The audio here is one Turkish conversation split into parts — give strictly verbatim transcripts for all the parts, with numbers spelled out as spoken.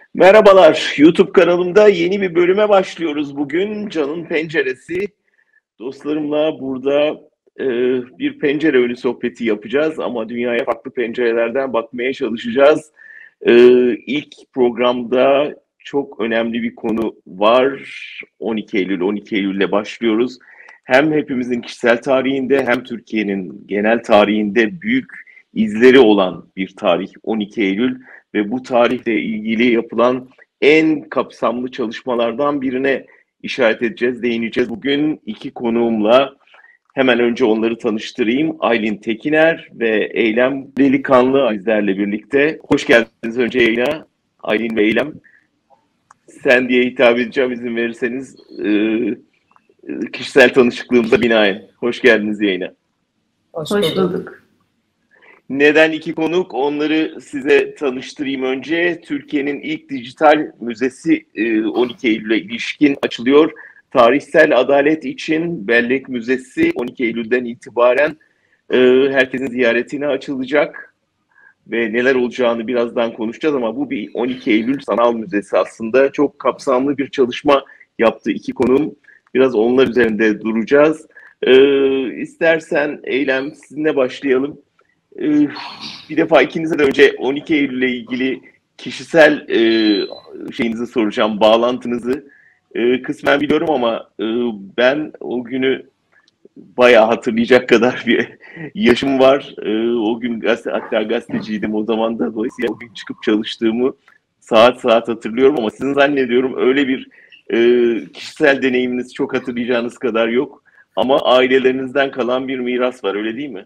Merhabalar, YouTube kanalımda yeni bir bölüme başlıyoruz bugün. Can'ın Penceresi. Dostlarımla burada e, bir pencere önü sohbeti yapacağız ama dünyaya farklı pencerelerden bakmaya çalışacağız. E, ilk programda çok önemli bir konu var. on iki Eylül, on iki Eylül ile başlıyoruz. Hem hepimizin kişisel tarihinde hem Türkiye'nin genel tarihinde büyük izleri olan bir tarih on iki Eylül ve bu tarihle ilgili yapılan en kapsamlı çalışmalardan birine işaret edeceğiz, değineceğiz. Bugün iki konuğumla hemen önce onları tanıştırayım. Aylin Tekiner ve Eylem Delikanlı bizlerle birlikte. Hoş geldiniz önce yayına. Aylin ve Eylem. Sen diye hitap edeceğim izin verirseniz e, kişisel tanışıklığımıza binaen. Hoş geldiniz yayına. Hoş bulduk. Hoş bulduk. Neden iki konuk? Onları size tanıştırayım önce. Türkiye'nin ilk dijital müzesi on iki Eylül'e ilişkin açılıyor. Tarihsel Adalet için Bellek Müzesi on iki Eylül'den itibaren herkesin ziyaretine açılacak. Ve neler olacağını birazdan konuşacağız ama bu bir on iki Eylül Sanal Müzesi aslında. Çok kapsamlı bir çalışma yaptı iki konuğum. Biraz onlar üzerinde duracağız. Ee, istersen Eylem sizinle başlayalım. Bir defa ikinize de önce on iki Eylül ile ilgili kişisel e, şeyinizi soracağım, bağlantınızı. E, kısmen biliyorum ama e, ben o günü bayağı hatırlayacak kadar bir yaşım var. E, o gün gazete, hatta gazeteciydim o zaman da. Dolayısıyla o gün çıkıp çalıştığımı saat saat hatırlıyorum ama sizin zannediyorum öyle bir e, kişisel deneyiminiz çok hatırlayacağınız kadar yok. Ama ailelerinizden kalan bir miras var, öyle değil mi?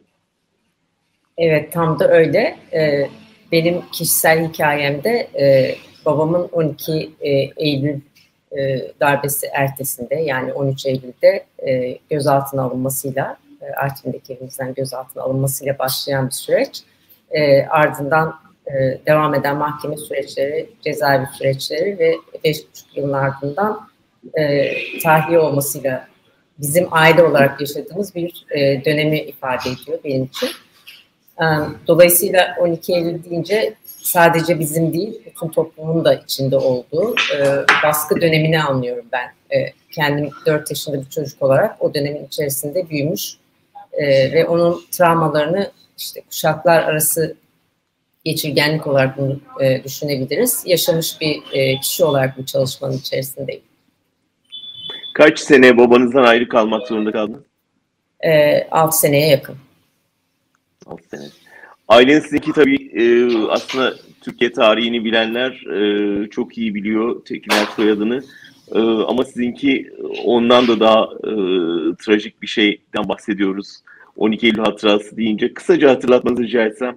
Evet, tam da öyle. Ee, benim kişisel hikayemde e, babamın on iki Eylül e, darbesi ertesinde, yani on üç Eylül'de e, gözaltına alınmasıyla, e, Artvin'deki evimizden gözaltına alınmasıyla başlayan bir süreç. E, ardından e, devam eden mahkeme süreçleri, cezaevi süreçleri ve beş buçuk yılın ardından e, tahliye olmasıyla bizim aile olarak yaşadığımız bir e, dönemi ifade ediyor benim için. Dolayısıyla on iki Eylül deyince sadece bizim değil, bütün toplumun da içinde olduğu e, baskı dönemini anlıyorum ben. E, kendim dört yaşında bir çocuk olarak o dönemin içerisinde büyümüş e, ve onun travmalarını işte kuşaklar arası geçirgenlik olarak bunu e, düşünebiliriz. Yaşamış bir e, kişi olarak bu çalışmanın içerisindeyim. Kaç sene babanızdan ayrı kalmak zorunda kaldınız? E, altı seneye yakın. altı sene. Ailen sizinki tabii e, aslında Türkiye tarihini bilenler e, çok iyi biliyor Tekiner soyadını. E, ama sizinki ondan da daha e, trajik bir şeyden bahsediyoruz. on iki Eylül hatırası deyince kısaca hatırlatmanızı rica etsem.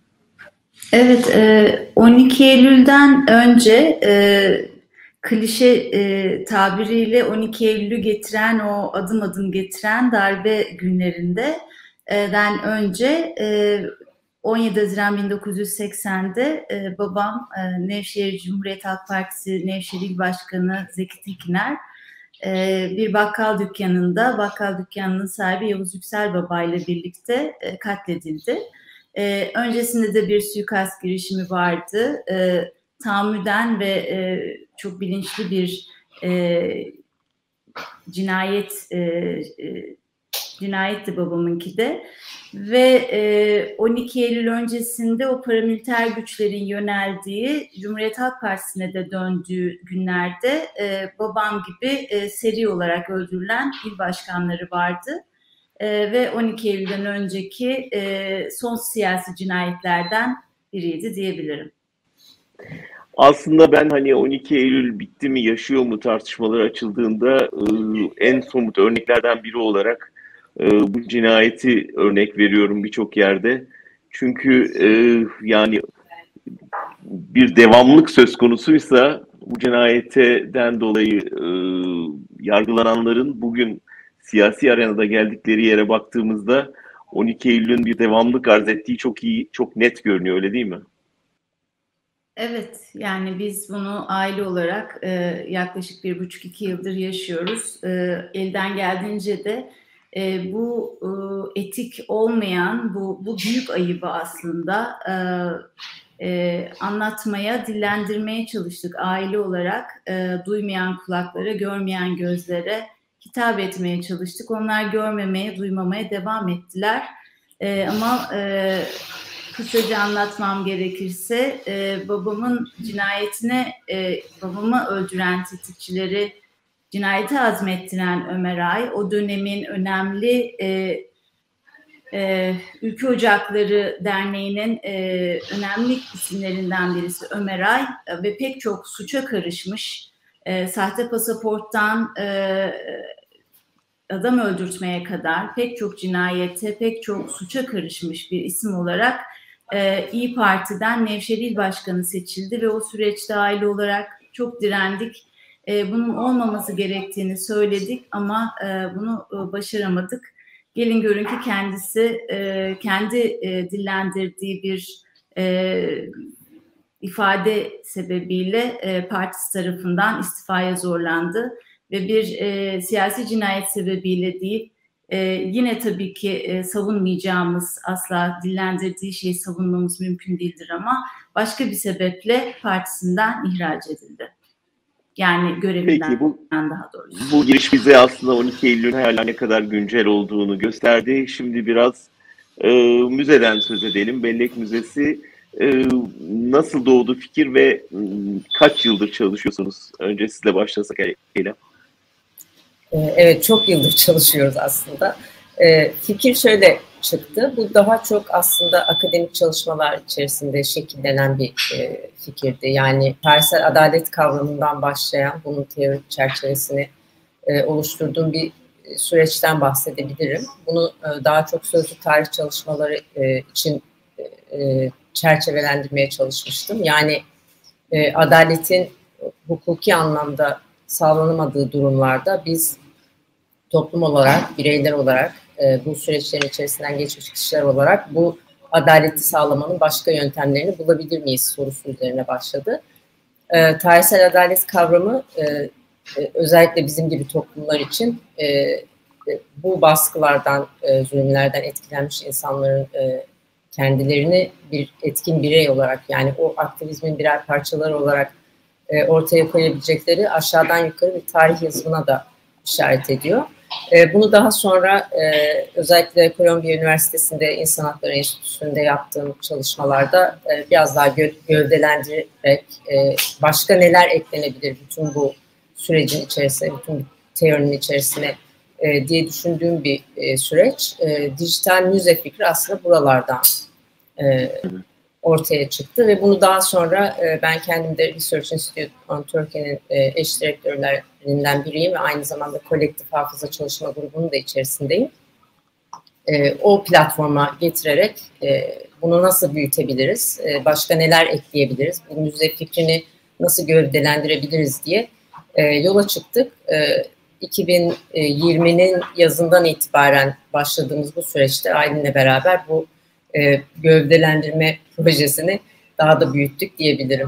Evet, on iki Eylül'den önce e, klişe e, tabiriyle on iki Eylül'ü getiren, o adım adım getiren darbe günlerinden önce e, on yedi Haziran bin dokuz yüz seksende e, babam e, Nevşehir Cumhuriyet Halk Partisi Nevşehir İl Başkanı Zeki Tekiner e, bir bakkal dükkanında, bakkal dükkanının sahibi Yavuz Yüksel Baba ile birlikte e, katledildi. E, öncesinde de bir suikast girişimi vardı. E, tahammüden ve e, çok bilinçli bir e, cinayet e, e, cinayetti babamınki de. Ve e, on iki Eylül öncesinde o paramiliter güçlerin yöneldiği, Cumhuriyet Halk Partisi'ne de döndüğü günlerde e, babam gibi e, seri olarak öldürülen il başkanları vardı. E, ve on iki Eylül'den önceki e, son siyasi cinayetlerden biriydi diyebilirim. Aslında ben hani on iki Eylül bitti mi, yaşıyor mu tartışmaları açıldığında e, en somut örneklerden biri olarak e, bu cinayeti örnek veriyorum birçok yerde. Çünkü e, yani bir devamlık söz konusuysa bu cinayeten dolayı e, yargılananların bugün siyasi arenada geldikleri yere baktığımızda on iki Eylül'ün bir devamlık arz ettiği çok iyi, çok net görünüyor, öyle değil mi? Evet, yani biz bunu aile olarak e, yaklaşık bir buçuk iki yıldır yaşıyoruz. E, elden geldiğince de e, bu e, etik olmayan, bu, bu büyük ayıbı aslında e, e, anlatmaya, dillendirmeye çalıştık aile olarak. E, duymayan kulaklara, görmeyen gözlere hitap etmeye çalıştık. Onlar görmemeye, duymamaya devam ettiler. E, ama e, kısaca anlatmam gerekirse e, babamın cinayetine, e, babamı öldüren tetikçileri cinayete azmettiren Ömer Ay, o dönemin önemli e, e, Ülke Ocakları Derneği'nin e, önemli isimlerinden birisi Ömer Ay e, ve pek çok suça karışmış, e, sahte pasaporttan e, adam öldürtmeye kadar pek çok cinayete, pek çok suça karışmış bir isim olarak e, İYİ Parti'den Nevşehir İl Başkanı seçildi ve o süreçte aile olarak çok direndik. E, bunun olmaması gerektiğini söyledik ama e, bunu e, başaramadık. Gelin görün ki kendisi e, kendi e, dillendirdiği bir e, ifade sebebiyle e, partisi tarafından istifaya zorlandı ve bir e, siyasi cinayet sebebiyle değil, e, yine tabii ki e, savunmayacağımız, asla dillendirdiği şeyi savunmamız mümkün değildir ama başka bir sebeple partisinden ihraç edildi. Yani görevinden. Peki, bu, daha doğrusu. Bu giriş bize aslında on iki Eylül'ün hala ne kadar güncel olduğunu gösterdi. Şimdi biraz e, müzeden söz edelim. Bellek Müzesi e, nasıl doğdu fikir ve m, kaç yıldır çalışıyorsunuz? Önce sizle başlasak Eylem. Evet, çok yıldır çalışıyoruz aslında. E, fikir şöyle çıktı. Bu daha çok aslında akademik çalışmalar içerisinde şekillenen bir e, fikirdi. Yani tarihsel adalet kavramından başlayan, bunun teorik çerçevesini e, oluşturduğum bir süreçten bahsedebilirim. Bunu e, daha çok sözlü tarih çalışmaları e, için e, çerçevelendirmeye çalışmıştım. Yani e, adaletin hukuki anlamda sağlanamadığı durumlarda biz toplum olarak, bireyler olarak, e, bu süreçlerin içerisinden geçmiş kişiler olarak bu adaleti sağlamanın başka yöntemlerini bulabilir miyiz sorusu üzerine başladı. E, tarihsel adalet kavramı e, e, özellikle bizim gibi toplumlar için e, e, bu baskılardan, e, zulümlerden etkilenmiş insanların e, kendilerini bir etkin birey olarak, yani o aktivizmin birer parçaları olarak e, ortaya koyabilecekleri aşağıdan yukarı bir tarih yazımına da işaret ediyor. E, bunu daha sonra e, özellikle Columbia Üniversitesi'nde İnsan Hakları Enstitüsü'nde yaptığım çalışmalarda e, biraz daha gö gövdelendirerek e, başka neler eklenebilir bütün bu sürecin içerisine, bütün teorinin içerisine e, diye düşündüğüm bir e, süreç. E, dijital müze fikri aslında buralardan e, ortaya çıktı ve bunu daha sonra e, ben kendim de Research Institute on Turkey'nin e, eş direktörlerinden biriyim ve aynı zamanda kolektif hafıza çalışma grubunun da içerisindeyim. E, o platforma getirerek e, bunu nasıl büyütebiliriz, e, başka neler ekleyebiliriz, bu müze fikrini nasıl gövdelendirebiliriz diye e, yola çıktık. E, iki bin yirminin yazından itibaren başladığımız bu süreçte Aylin'le beraber bu E, gövdelendirme projesini daha da büyüttük diyebilirim.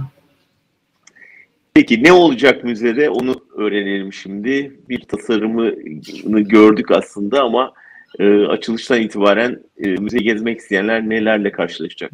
Peki ne olacak müzede, onu öğrenelim şimdi. Bir tasarımını gördük aslında ama e, açılıştan itibaren e, müzeyi gezmek isteyenler nelerle karşılaşacak?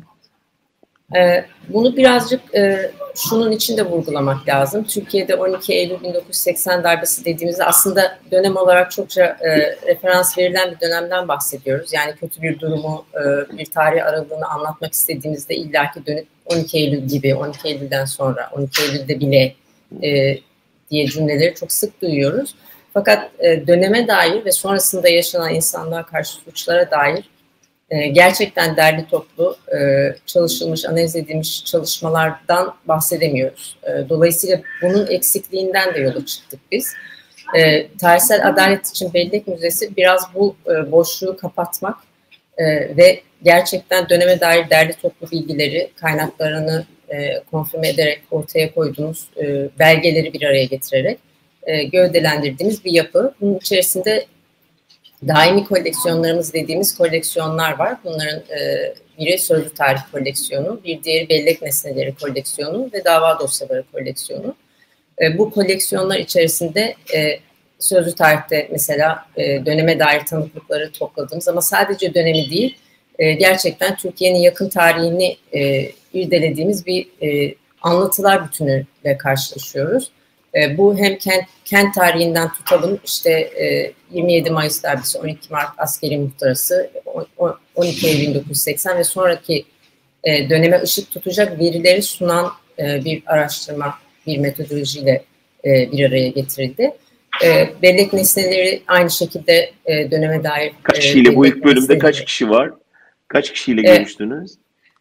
E, bunu birazcık e, şunun için de vurgulamak lazım. Türkiye'de on iki Eylül bin dokuz yüz seksen darbesi dediğimizde aslında dönem olarak çokça e, referans verilen bir dönemden bahsediyoruz. Yani kötü bir durumu, e, bir tarih aralığını anlatmak istediğimizde illaki dönüp on iki Eylül gibi, on iki Eylül'den sonra, on iki Eylül'de bile e, diye cümleleri çok sık duyuyoruz. Fakat e, döneme dair ve sonrasında yaşanan insanlığa karşı suçlara dair gerçekten derli toplu çalışılmış, analiz edilmiş çalışmalardan bahsedemiyoruz. Dolayısıyla bunun eksikliğinden de yola çıktık biz. Tarihsel adalet için Bellek Müzesi biraz bu boşluğu kapatmak ve gerçekten döneme dair derli toplu bilgileri, kaynaklarını konfirme ederek ortaya koyduğumuz belgeleri bir araya getirerek gövdelendirdiğimiz bir yapı. Bunun içerisinde daimi koleksiyonlarımız dediğimiz koleksiyonlar var. Bunların e, biri sözlü tarih koleksiyonu, bir diğeri bellek nesneleri koleksiyonu ve dava dosyaları koleksiyonu. E, bu koleksiyonlar içerisinde e, sözlü tarihte mesela e, döneme dair tanıklıkları topladığımız ama sadece dönemi değil, e, gerçekten Türkiye'nin yakın tarihini e, irdelediğimiz bir e, anlatılar bütünüyle karşılaşıyoruz. E, bu hem kent, kent tarihinden tutalım, işte e, yirmi yedi Mayıs darbesi, on iki Mart askeri muhtırası, on iki Eylül bin dokuz yüz seksen ve sonraki e, döneme ışık tutacak verileri sunan e, bir araştırma, bir metodolojiyle e, bir araya getirildi. E, bellek nesneleri aynı şekilde e, döneme dair... Kaç kişiyle, e, bu ilk bölümde nesneleri, kaç kişi var? Kaç kişiyle e, görüştünüz?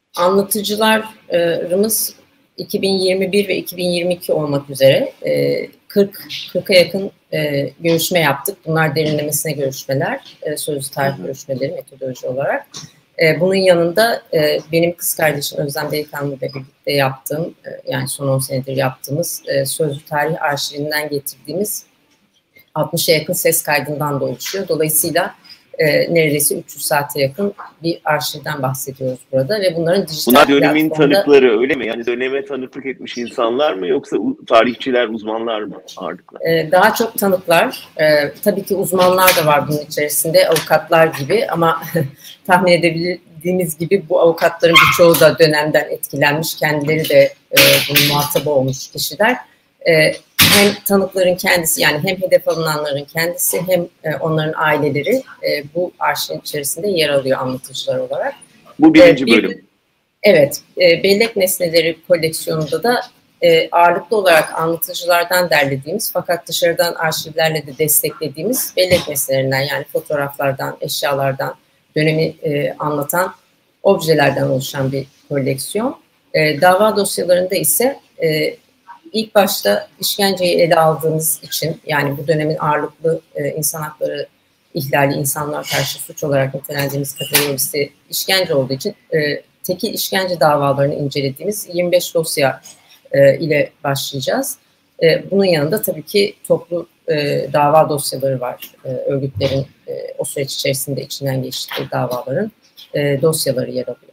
Anlatıcılarımız iki bin yirmi bir ve iki bin yirmi iki olmak üzere kırk kırka yakın görüşme yaptık. Bunlar derinlemesine görüşmeler, sözlü tarih görüşmeleri metodoloji olarak. Bunun yanında benim kız kardeşim Özlem Delikanlı ile birlikte yaptığım, yani son on senedir yaptığımız sözlü tarih arşivinden getirdiğimiz altmışa yakın ses kaydından da oluşuyor. Dolayısıyla E, neredeyse üç yüz saate yakın bir arşivden bahsediyoruz burada ve bunların dijital Bunlar dönemin platformda... tanıkları öyle mi? Yani döneme tanıklık etmiş insanlar mı yoksa tarihçiler, uzmanlar mı ağırlıkla? E, daha çok tanıklar. E, tabii ki uzmanlar da var bunun içerisinde, avukatlar gibi ama tahmin edebildiğimiz gibi bu avukatların birçoğu da dönemden etkilenmiş, kendileri de e, bunun muhatabı olmuş kişiler. E, Hem tanıkların kendisi, yani hem hedef alınanların kendisi hem e, onların aileleri e, bu arşivin içerisinde yer alıyor anlatıcılar olarak. Bu birinci e, bir, bölüm. Evet, e, bellek nesneleri koleksiyonunda da e, ağırlıklı olarak anlatıcılardan derlediğimiz fakat dışarıdan arşivlerle de desteklediğimiz bellek nesnelerinden, yani fotoğraflardan, eşyalardan, dönemi e, anlatan objelerden oluşan bir koleksiyon. E, dava dosyalarında ise e, İlk başta işkenceyi ele aldığımız için, yani bu dönemin ağırlıklı e, insan hakları ihlali, insanlar karşı suç olarak nitelendiğimiz kategorisi işkence olduğu için e, tekil işkence davalarını incelediğimiz yirmi beş dosya e, ile başlayacağız. E, bunun yanında tabii ki toplu e, dava dosyaları var. E, örgütlerin e, o süreç içerisinde içinden geçtikleri davaların e, dosyaları yer alıyor.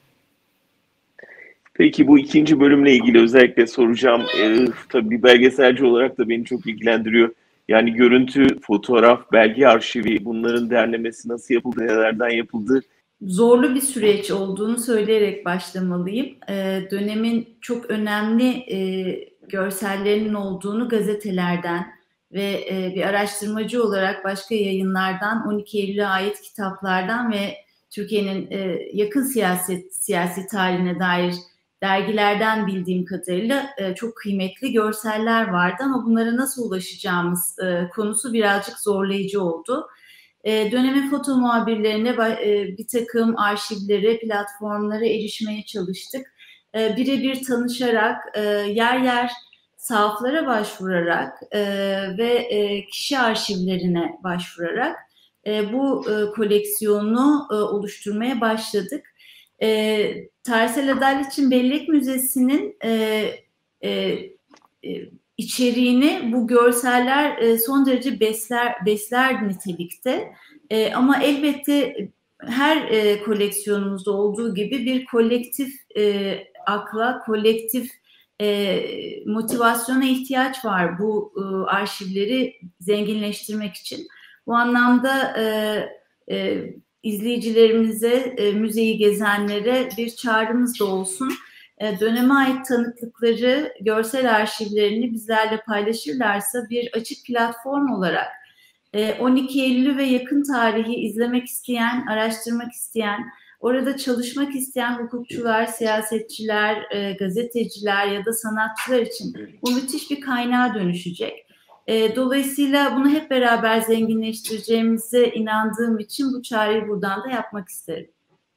Peki bu ikinci bölümle ilgili özellikle soracağım. Ee, tabii bir belgeselci olarak da beni çok ilgilendiriyor. Yani görüntü, fotoğraf, belge arşivi, bunların derlemesi nasıl yapıldı, nelerden yapıldı? Zorlu bir süreç olduğunu söyleyerek başlamalıyım. Ee, dönemin çok önemli e, görsellerinin olduğunu gazetelerden ve e, bir araştırmacı olarak başka yayınlardan, on iki Eylül'e ait kitaplardan ve Türkiye'nin e, yakın siyaset siyasi tarihine dair dergilerden bildiğim kadarıyla e, çok kıymetli görseller vardı ama bunlara nasıl ulaşacağımız e, konusu birazcık zorlayıcı oldu. E, dönemin foto muhabirlerine e, bir takım arşivlere, platformlara erişmeye çalıştık. E, birebir tanışarak, e, yer yer sahaflara başvurarak e, ve e, kişi arşivlerine başvurarak e, bu e, koleksiyonu e, oluşturmaya başladık. E, Tarihsel Adalet için Bellek Müzesi'nin e, e, e, içeriğini bu görseller e, son derece besler, besler nitelikte. E, ama elbette her e, koleksiyonumuzda olduğu gibi bir kolektif e, akla, kolektif e, motivasyona ihtiyaç var bu e, arşivleri zenginleştirmek için. Bu anlamda e, e, izleyicilerimize, e, müzeyi gezenlere bir çağrımız da olsun. E, döneme ait tanıklıkları, görsel arşivlerini bizlerle paylaşırlarsa bir açık platform olarak e, on iki Eylül'ü ve yakın tarihi izlemek isteyen, araştırmak isteyen, orada çalışmak isteyen hukukçular, siyasetçiler, e, gazeteciler ya da sanatçılar için bu müthiş bir kaynağa dönüşecek. E, dolayısıyla bunu hep beraber zenginleştireceğimize inandığım için bu çağrıyı buradan da yapmak isterim.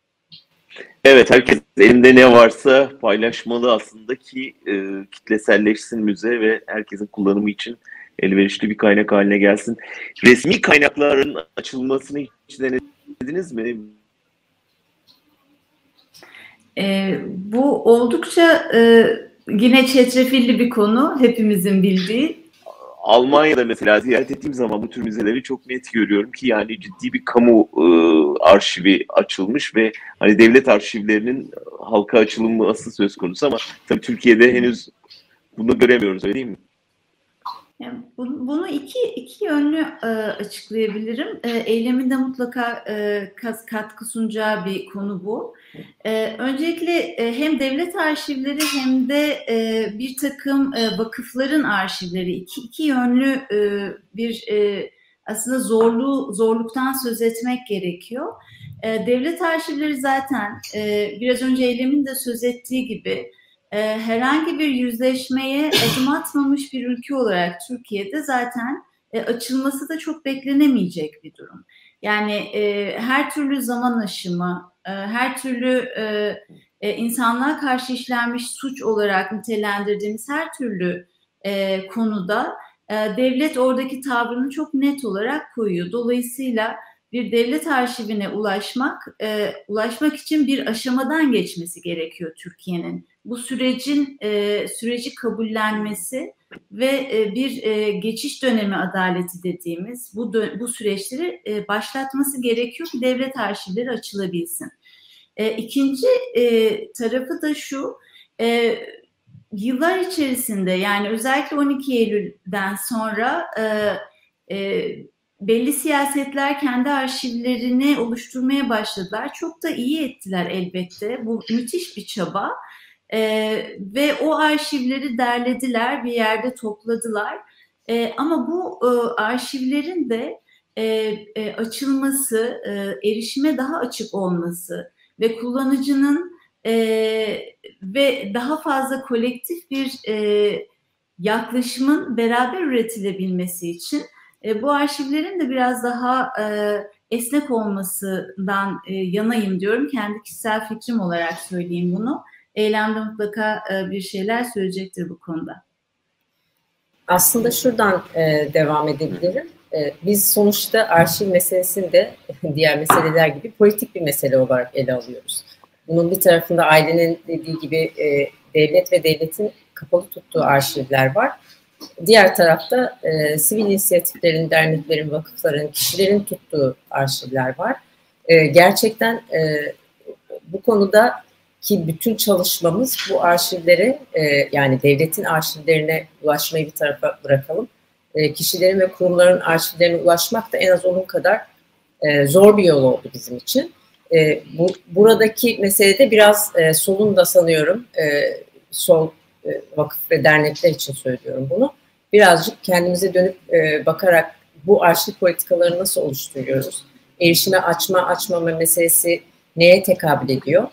Evet, herkes elinde ne varsa paylaşmalı aslında ki e, kitleselleşsin müze ve herkesin kullanımı için elverişli bir kaynak haline gelsin. Resmi kaynakların açılmasını hiç denediniz mi? E, bu oldukça e, yine çetrefilli bir konu, hepimizin bildiği. Almanya'da mesela ziyaret ettiğim zaman bu tür müzeleri çok net görüyorum ki yani ciddi bir kamu e, arşivi açılmış ve hani devlet arşivlerinin halka açılımı asıl söz konusu ama tabii Türkiye'de henüz bunu göremiyoruz, öyle değil mi? Yani bunu iki iki yönlü e, açıklayabilirim. E, eylemin de mutlaka e, katkı sunacağı bir konu bu. E, öncelikle e, hem devlet arşivleri hem de e, bir takım e, vakıfların arşivleri iki iki yönlü e, bir e, aslında zorluğu zorluktan söz etmek gerekiyor. E, devlet arşivleri zaten e, biraz önce eylemin de söz ettiği gibi e, herhangi bir yüzleşmeye adım atmamış bir ülke olarak Türkiye'de zaten e, açılması da çok beklenemeyecek bir durum. Yani e, her türlü zaman aşımı, e, her türlü e, e, insanlığa karşı işlenmiş suç olarak nitelendirdiğimiz her türlü e, konuda e, devlet oradaki tavrını çok net olarak koyuyor. Dolayısıyla bir devlet arşivine ulaşmak, e, ulaşmak için bir aşamadan geçmesi gerekiyor Türkiye'nin. Bu sürecin e, süreci kabullenmesi ve e, bir e, geçiş dönemi adaleti dediğimiz bu bu süreçleri e, başlatması gerekiyor ki devlet arşivleri açılabilsin. E, ikinci e, tarafı da şu, e, yıllar içerisinde yani özellikle on iki Eylül'den sonra e, e, belli siyasetler kendi arşivlerini oluşturmaya başladılar. Çok da iyi ettiler elbette. Bu müthiş bir çaba. Ee, ve o arşivleri derlediler, bir yerde topladılar. Ee, ama bu e, arşivlerin de e, e, açılması, e, erişime daha açık olması ve kullanıcının e, ve daha fazla kolektif bir e, yaklaşımın beraber üretilebilmesi için e, bu arşivlerin de biraz daha e, esnek olmasından e, yanayım diyorum. Kendi kişisel fikrim olarak söyleyeyim bunu. Eylemde mutlaka e, bir şeyler söyleyecektir bu konuda. Aslında şuradan e, devam edebilirim. E, biz sonuçta arşiv meselesini de diğer meseleler gibi politik bir mesele olarak ele alıyoruz. Bunun bir tarafında ailenin dediği gibi e, devlet ve devletin kapalı tuttuğu arşivler var. Diğer tarafta e, sivil inisiyatiflerin, derneklerin, vakıfların, kişilerin tuttuğu arşivler var. E, gerçekten e, bu konuda ki bütün çalışmamız bu arşivlere e, yani devletin arşivlerine ulaşmayı bir tarafa bırakalım. E, kişilerin ve kurumların arşivlerine ulaşmak da en az onun kadar e, zor bir yol oldu bizim için. E, bu buradaki meselede biraz e, solun da sanıyorum e, sol e, vakıf ve dernekler için söylüyorum bunu. Birazcık kendimize dönüp e, bakarak bu arşiv politikalarını nasıl oluşturuyoruz? Erişime açma açmama meselesi neye tekabül ediyor?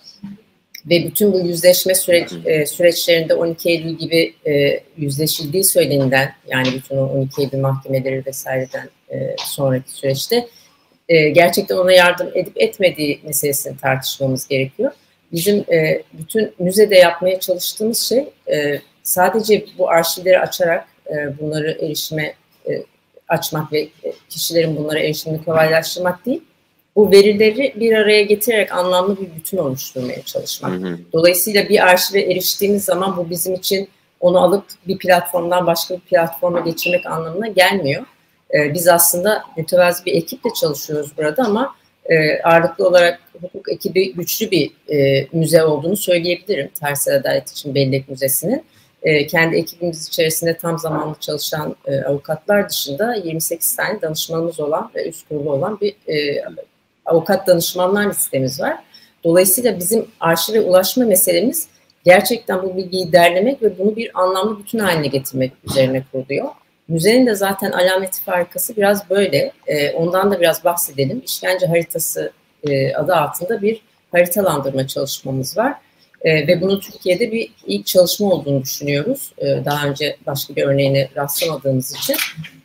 Ve bütün bu yüzleşme süreç, e, süreçlerinde on iki Eylül gibi e, yüzleşildiği söylenilen, yani bütün o on iki Eylül mahkemeleri vesaireden e, sonraki süreçte e, gerçekten ona yardım edip etmediği meselesini tartışmamız gerekiyor. Bizim e, bütün müzede yapmaya çalıştığımız şey e, sadece bu arşivleri açarak e, bunları erişime e, açmak ve kişilerin bunlara erişimini kolaylaştırmak değil, bu verileri bir araya getirerek anlamlı bir bütün oluşturmaya çalışmak. Hı hı. Dolayısıyla bir arşive eriştiğimiz zaman bu bizim için onu alıp bir platformdan başka bir platforma geçirmek anlamına gelmiyor. Ee, biz aslında mütevazi bir ekiple çalışıyoruz burada ama e, ağırlıklı olarak hukuk ekibi güçlü bir e, müze olduğunu söyleyebilirim. Tarihsel Adalet için Bellek Müzesi'nin. E, kendi ekibimiz içerisinde tam zamanlı çalışan e, avukatlar dışında yirmi sekiz tane danışmanımız olan ve üst kurulu olan bir e, avukat danışmanlar listemiz var. Dolayısıyla bizim arşive ulaşma meselemiz gerçekten bu bilgiyi derlemek ve bunu bir anlamlı bütün haline getirmek üzerine kuruluyor. Müzenin de zaten alameti farikası biraz böyle. E, ondan da biraz bahsedelim. İşkence haritası e, adı altında bir haritalandırma çalışmamız var. E, ve bunu Türkiye'de bir ilk çalışma olduğunu düşünüyoruz. E, daha önce başka bir örneğine rastlamadığımız için.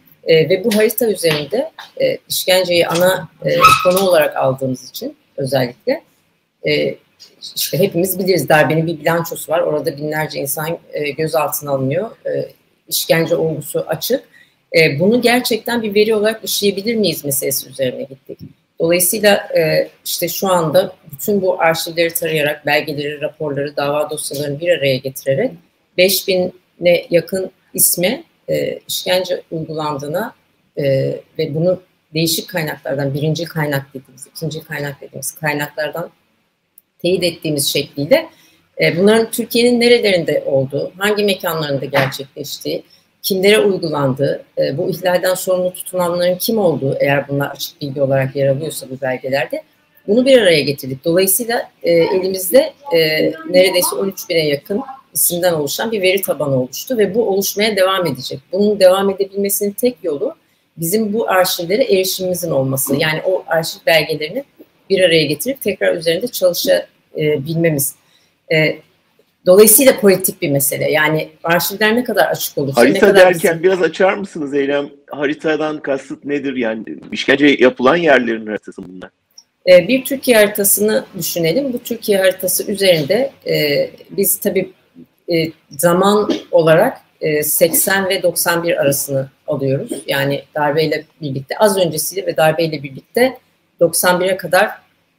E, ve bu harita üzerinde e, işkenceyi ana e, konu olarak aldığımız için özellikle e, işte hepimiz biliriz, darbenin bir bilançosu var. Orada binlerce insan e, gözaltına alınıyor. E, işkence olgusu açık. E, bunu gerçekten bir veri olarak işleyebilir miyiz meselesi üzerine gittik. Dolayısıyla e, işte şu anda bütün bu arşivleri tarayarak, belgeleri, raporları, dava dosyalarını bir araya getirerek beş bine yakın isme e, işkence uygulandığına e, ve bunu değişik kaynaklardan, birinci kaynak dediğimiz, ikinci kaynak dediğimiz kaynaklardan teyit ettiğimiz şekliyle e, bunların Türkiye'nin nerelerinde olduğu, hangi mekanlarında gerçekleştiği, kimlere uygulandığı, e, bu ihlalden sorumlu tutulanların kim olduğu, eğer bunlar açık bilgi olarak yer alıyorsa bu belgelerde, bunu bir araya getirdik. Dolayısıyla e, elimizde e, neredeyse on üç bine yakın isimden oluşan bir veri tabanı oluştu ve bu oluşmaya devam edecek. Bunun devam edebilmesinin tek yolu bizim bu arşivlere erişimimizin olması. Yani o arşiv belgelerini bir araya getirip tekrar üzerinde çalışabilmemiz. E, dolayısıyla politik bir mesele. Yani arşivler ne kadar açık olursa... Harita ne kadar derken bizim... biraz açar mısınız Eylem? Haritadan kasıt nedir? Yani işkence yapılan yerlerin haritası bunlar. E, bir Türkiye haritasını düşünelim. Bu Türkiye haritası üzerinde e, biz tabii e, zaman olarak e, seksen ve doksan bir arasını alıyoruz. Yani darbeyle birlikte, az öncesiyle ve darbeyle birlikte doksan bire kadar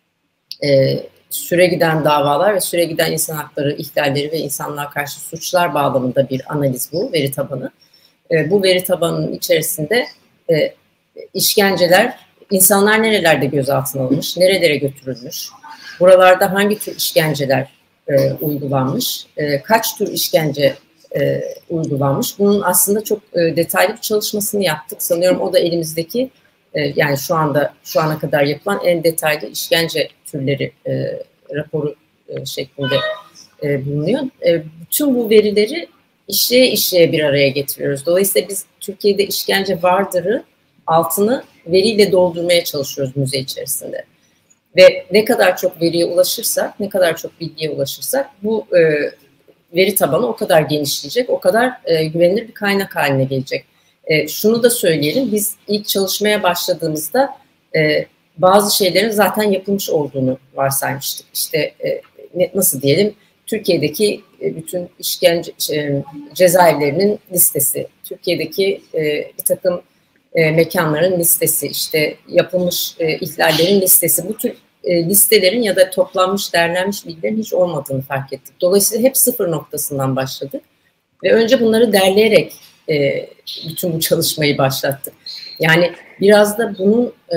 e, süre giden davalar ve süre giden insan hakları ihlalleri ve insanlığa karşı suçlar bağlamında bir analiz bu, veri tabanı. E, bu veri tabanının içerisinde e, işkenceler, insanlar nerelerde gözaltına alınmış, nerelere götürülmüş, buralarda hangi tür işkenceler e, uygulanmış, e, kaç tür işkence e, uygulanmış. Bunun aslında çok e, detaylı bir çalışmasını yaptık. Sanıyorum o da elimizdeki e, yani şu anda şu ana kadar yapılan en detaylı işkence türleri e, raporu e, şeklinde e, bulunuyor. E, bütün bu verileri işleye işleye bir araya getiriyoruz. Dolayısıyla biz Türkiye'de işkence vardırı altını veriyle doldurmaya çalışıyoruz müze içerisinde. Ve ne kadar çok veriye ulaşırsak, ne kadar çok bilgiye ulaşırsak bu e, veri tabanı o kadar genişleyecek, o kadar e, güvenilir bir kaynak haline gelecek. E, şunu da söyleyelim, biz ilk çalışmaya başladığımızda e, bazı şeylerin zaten yapılmış olduğunu varsaymıştık. İşte e, ne, nasıl diyelim, Türkiye'deki e, bütün işkence e, cezaevlerinin listesi, Türkiye'deki e, bir takım e, mekanların listesi, işte yapılmış e, ihlallerin listesi, bu tür e, listelerin ya da toplanmış, derlenmiş bilgilerin hiç olmadığını fark ettik. Dolayısıyla hep sıfır noktasından başladık ve önce bunları derleyerek e, bütün bu çalışmayı başlattık. Yani biraz da bunun e,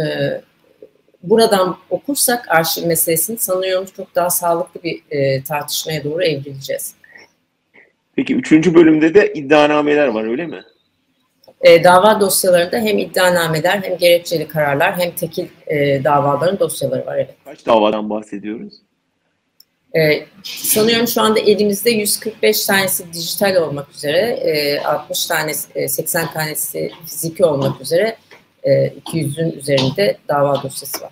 buradan okursak arşiv meselesini sanıyorum çok daha sağlıklı bir e, tartışmaya doğru evrileceğiz. Peki üçüncü bölümde de iddianameler var, öyle mi? E, dava dosyalarında hem iddianameler hem gerekçeli kararlar hem tekil e, davaların dosyaları var. Evet. Kaç davadan bahsediyoruz? E, sanıyorum şu anda elimizde yüz kırk beş tanesi dijital olmak üzere, e, altmış tanesi, seksen tanesi fiziki olmak üzere e, iki yüzün üzerinde dava dosyası var.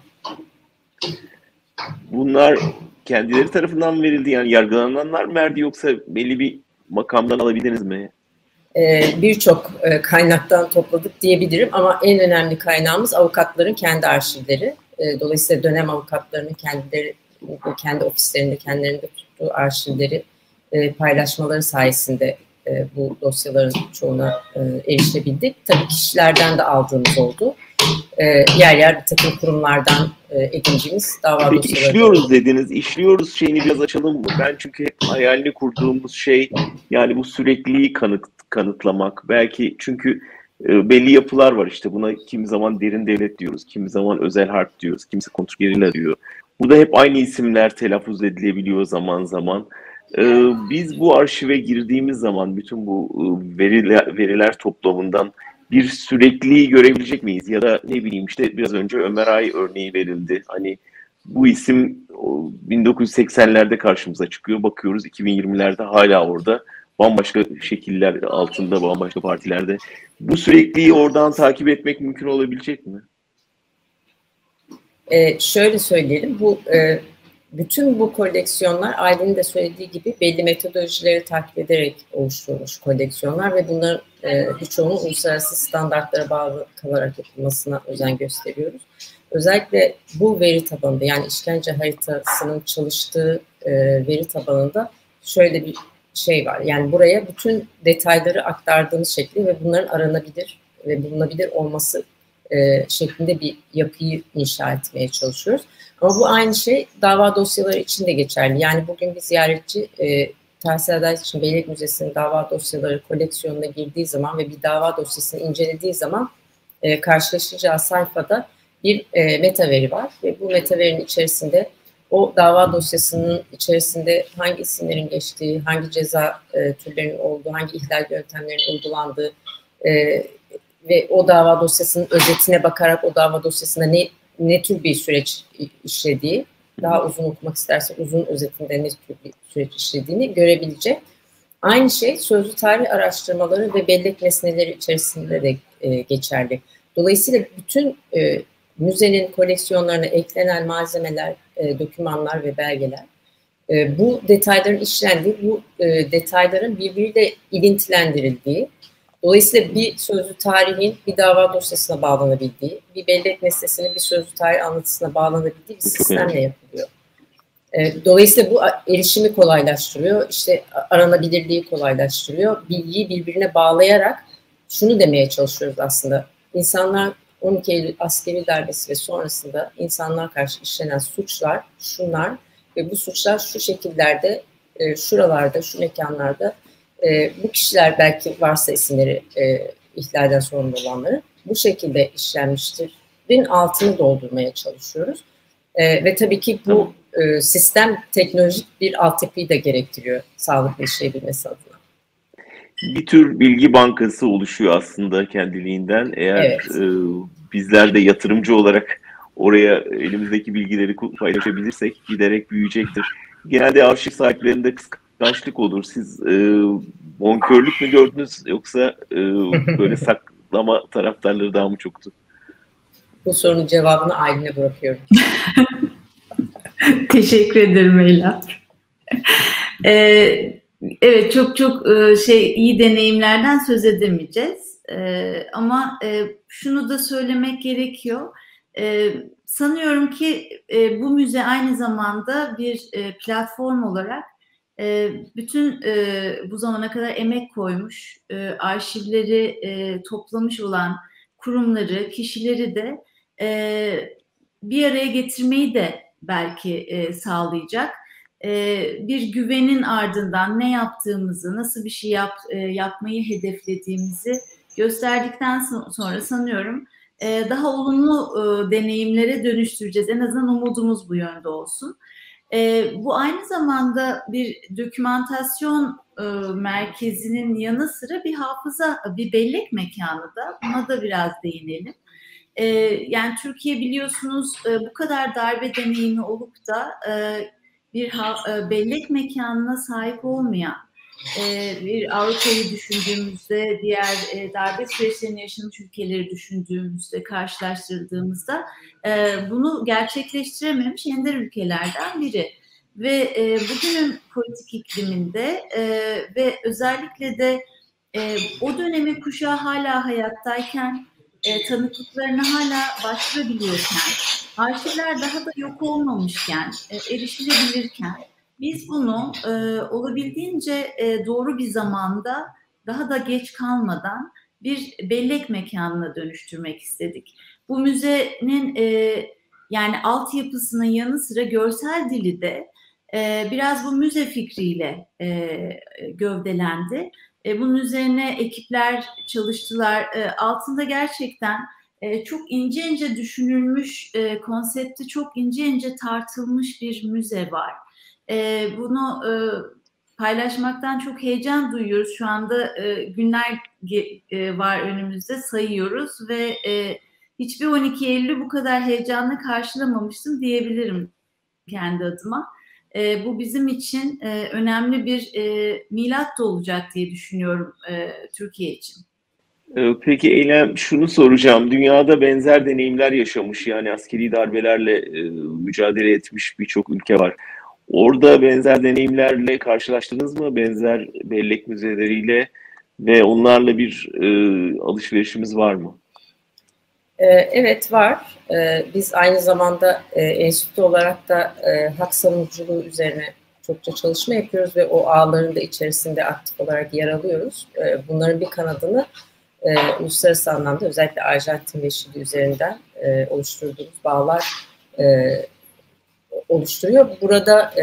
Bunlar kendileri tarafından verildi, yani yargılananlar mı verdi yoksa belli bir makamdan alabildiniz mi? Ee, birçok e, kaynaktan topladık diyebilirim ama en önemli kaynağımız avukatların kendi arşivleri. E, dolayısıyla dönem avukatlarının kendileri, kendi ofislerinde, kendilerinde tuttuğu arşivleri e, paylaşmaları sayesinde e, bu dosyaların çoğuna e, erişebildik. Tabii kişilerden de aldığımız oldu. E, yer yer bir takım kurumlardan e, edindiğimiz dava Peki dosyaları. işliyoruz dediniz. İşliyoruz şeyini biraz açalım mı? Ben çünkü hep hayalini kurduğumuz şey, yani bu sürekliliği kanıt, kanıtlamak. Belki çünkü e, belli yapılar var işte. Buna kimi zaman derin devlet diyoruz, kimi zaman özel harp diyoruz, kimisi kontrgerilla diyor. Burada hep aynı isimler telaffuz edilebiliyor zaman zaman. E, biz bu arşive girdiğimiz zaman bütün bu e, veriler, veriler toplamından bir sürekliliği görebilecek miyiz? Ya da ne bileyim, işte biraz önce Ömer Ay örneği verildi. Hani bu isim bin dokuz yüz seksenlerde karşımıza çıkıyor. Bakıyoruz iki bin yirmilerde hala orada. Bambaşka şekiller altında, bambaşka partilerde. Bu sürekliliği oradan takip etmek mümkün olabilecek mi? Ee, şöyle söyleyelim, bu e, bütün bu koleksiyonlar Aylin'in de söylediği gibi belli metodolojileri takip ederek oluşturulmuş koleksiyonlar ve bunların e, birçoğunun uluslararası standartlara bağlı kalarak yapılmasına özen gösteriyoruz. Özellikle bu veri tabanında, yani işkence haritasının çalıştığı e, veri tabanında şöyle bir şey var. Yani buraya bütün detayları aktardığımız şekli ve bunların aranabilir ve bulunabilir olması e, şeklinde bir yapıyı inşa etmeye çalışıyoruz. Ama bu aynı şey dava dosyaları için de geçerli. Yani bugün bir ziyaretçi e, Tahsil Adalet için Beylik Müzesi'nin dava dosyaları koleksiyonuna girdiği zaman ve bir dava dosyasını incelediği zaman e, karşılaşacağı sayfada bir e, meta veri var ve bu meta verinin içerisinde o dava dosyasının içerisinde hangi isimlerin geçtiği, hangi ceza e, türlerinin olduğu, hangi ihlal yöntemlerinin uygulandığı e, ve o dava dosyasının özetine bakarak o dava dosyasında ne ne tür bir süreç işlediği, daha uzun okumak isterse uzun özetinde ne tür bir süreç işlediğini görebilecek. Aynı şey sözlü tarih araştırmaları ve bellek nesneleri içerisinde de e, geçerli. Dolayısıyla bütün e, müzenin koleksiyonlarına eklenen malzemeler, e, dokümanlar ve belgeler, e, bu detayların işlendiği, bu e, detayların birbiriyle ilintilendirildiği, dolayısıyla bir sözlü tarihin bir dava dosyasına bağlanabildiği, bir bellek nesnesinin bir sözlü tarih anlatısına bağlanabildiği bir sistemle yapılıyor. E, dolayısıyla bu erişimi kolaylaştırıyor, işte aranabilirliği kolaylaştırıyor, bilgiyi birbirine bağlayarak şunu demeye çalışıyoruz aslında. İnsanlar on iki Eylül askeri darbesi ve sonrasında insanlığa karşı işlenen suçlar şunlar ve bu suçlar şu şekillerde, e, şuralarda, şu mekanlarda e, bu kişiler belki varsa isimleri e, ihlalden sorumlu olanları bu şekilde işlenmiştirin altını doldurmaya çalışıyoruz. E, ve tabii ki bu e, sistem teknolojik bir altyapıyı da gerektiriyor sağlıklı işleyebilmesi adına. Bir tür bilgi bankası oluşuyor aslında kendiliğinden. Eğer evet. e, bizler de yatırımcı olarak oraya elimizdeki bilgileri paylaşabilirsek giderek büyüyecektir. Genelde arşiv sahiplerinde kıskançlık olur. Siz e, bonkörlük mü gördünüz yoksa e, böyle saklama taraftarları daha mı çoktu? Bu sorunun cevabını Aylin'e bırakıyorum. Teşekkür ederim Leyla. Ee, evet, çok çok şey iyi deneyimlerden söz edemeyeceğiz. Ee, ama e, şunu da söylemek gerekiyor. Ee, sanıyorum ki e, bu müze aynı zamanda bir e, platform olarak e, bütün e, bu zamana kadar emek koymuş, e, arşivleri e, toplamış olan kurumları, kişileri de e, bir araya getirmeyi de belki e, sağlayacak. E, bir güvenin ardından ne yaptığımızı, nasıl bir şey yap, e, yapmayı hedeflediğimizi gösterdikten sonra sanıyorum e, daha olumlu e, deneyimlere dönüştüreceğiz. En azından umudumuz bu yönde olsun. E, bu aynı zamanda bir dokümantasyon e, merkezinin yanı sıra bir hafıza, bir bellek mekanı da. Buna da biraz değinelim. E, yani Türkiye biliyorsunuz e, bu kadar darbe deneyimi olup da e, bir ha, e, bellek mekanına sahip olmayan, e, bir Avrupa'yı düşündüğümüzde, diğer e, darbe süreçlerini yaşamış ülkeleri düşündüğümüzde, karşılaştırdığımızda e, bunu gerçekleştirememiş ender ülkelerden biri. Ve e, bugünün politik ikliminde e, ve özellikle de e, o dönemin kuşağı hala hayattayken, e, tanıklıklarına hala başvurabiliyorken, arşivler daha da yok olmamışken, e, erişilebilirken biz bunu e, olabildiğince e, doğru bir zamanda, daha da geç kalmadan bir bellek mekanına dönüştürmek istedik. Bu müzenin e, yani altyapısının yanı sıra görsel dili de e, biraz bu müze fikriyle e, gövdelendi. E, bunun üzerine ekipler çalıştılar. E, altında gerçekten e, çok ince ince düşünülmüş, e, konsepti çok ince ince tartılmış bir müze var. E, bunu e, paylaşmaktan çok heyecan duyuyoruz. Şu anda e, günler e, var önümüzde, sayıyoruz ve e, hiçbir on iki Eylül'ü bu kadar heyecanla karşılamamıştım diyebilirim kendi adıma. E, bu bizim için e, önemli bir e, milat da olacak diye düşünüyorum e, Türkiye için. Peki Eylem, şunu soracağım. Dünyada benzer deneyimler yaşamış, yani askeri darbelerle e, mücadele etmiş birçok ülke var. Orada benzer deneyimlerle karşılaştınız mı? Benzer bellek müzeleriyle ve onlarla bir e, alışverişimiz var mı? Evet, var. Biz aynı zamanda enstitü olarak da hak savunuculuğu üzerine çokça çalışma yapıyoruz ve o ağların da içerisinde aktif olarak yer alıyoruz. Bunların bir kanadını uluslararası anlamda özellikle Arjantin ve Şili üzerinden oluşturduğumuz bağlar oluşturuyor. Burada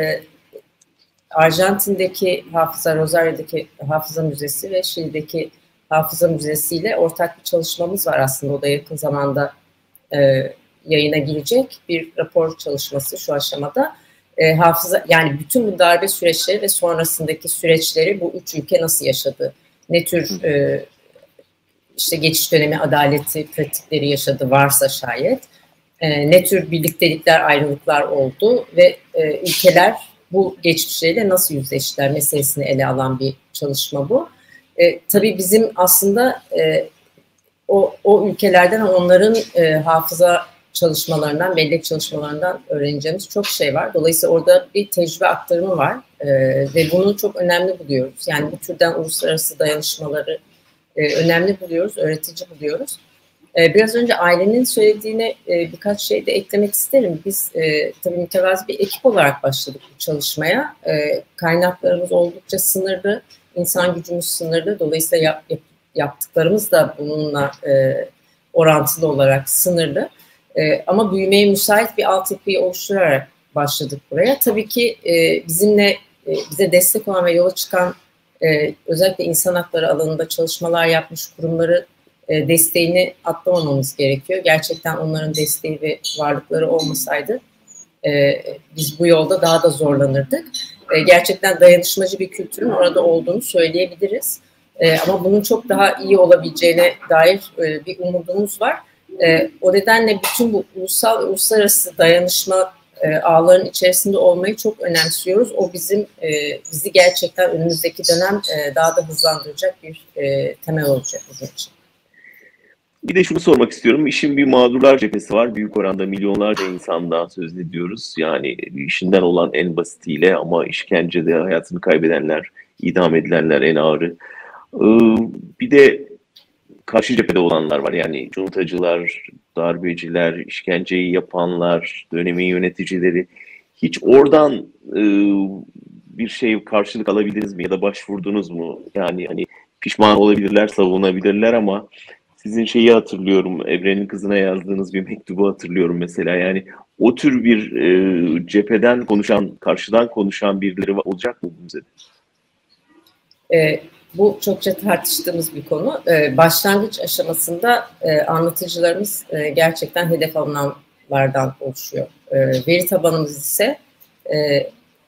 Arjantin'deki Hafıza, Rosario'daki Hafıza Müzesi ve Şili'deki Hafıza Müzesi ile ortak bir çalışmamız var aslında. O da yakın zamanda e, yayına girecek bir rapor çalışması şu aşamada. e, hafıza, yani bütün bu darbe süreçleri ve sonrasındaki süreçleri bu üç ülke nasıl yaşadı? Ne tür e, işte geçiş dönemi adaleti pratikleri yaşadı varsa şayet, e, ne tür birliktelikler, ayrılıklar oldu ve e, ülkeler bu geçmişleriyle nasıl yüzleştiler meselesini ele alan bir çalışma bu. E, tabii bizim aslında e, o, o ülkelerden, onların e, hafıza çalışmalarından, bellek çalışmalarından öğreneceğimiz çok şey var. Dolayısıyla orada bir tecrübe aktarımı var e, ve bunu çok önemli buluyoruz. Yani bu türden uluslararası dayanışmaları e, önemli buluyoruz, öğretici buluyoruz. E, biraz önce ailenin söylediğine e, birkaç şey de eklemek isterim. Biz e, tabii mütevazi bir ekip olarak başladık bu çalışmaya. E, kaynaklarımız oldukça sınırlı, insan gücümüz sınırlı. Dolayısıyla yap, yap, yaptıklarımız da bununla e, orantılı olarak sınırlı. E, ama büyümeye müsait bir altyapıyı oluşturarak başladık buraya. Tabii ki e, bizimle e, bize destek olan ve yola çıkan e, özellikle insan hakları alanında çalışmalar yapmış kurumları e, desteğini atlamamamız gerekiyor. Gerçekten onların desteği ve varlıkları olmasaydı e, biz bu yolda daha da zorlanırdık. E, gerçekten dayanışmacı bir kültürün orada olduğunu söyleyebiliriz. E, ama bunun çok daha iyi olabileceğine dair e, bir umudumuz var. E, o nedenle bütün bu ulusal ve uluslararası dayanışma e, ağların içerisinde olmayı çok önemsiyoruz. O bizim e, bizi gerçekten önümüzdeki dönem e, daha da hızlandıracak bir e, temel olacak bizim için. Bir de şunu sormak istiyorum. İşin bir mağdurlar cephesi var. Büyük oranda milyonlarca insandan söz ediyoruz. Yani işinden olan en basitiyle ama işkencede hayatını kaybedenler, idam edilenler en ağırı. Ee, bir de karşı cephede olanlar var. Yani cuntacılar, darbeciler, işkenceyi yapanlar, dönemin yöneticileri. Hiç oradan e, bir şey karşılık alabildiniz mi ya da başvurdunuz mu? Yani hani pişman olabilirler, savunabilirler ama sizin şeyi hatırlıyorum, Evren'in kızına yazdığınız bir mektubu hatırlıyorum mesela. Yani o tür bir e, cepheden konuşan, karşıdan konuşan birileri olacak mı bu müzede? E, bu çokça tartıştığımız bir konu. E, başlangıç aşamasında e, anlatıcılarımız e, gerçekten hedef alınanlardan oluşuyor. E, veri tabanımız ise e,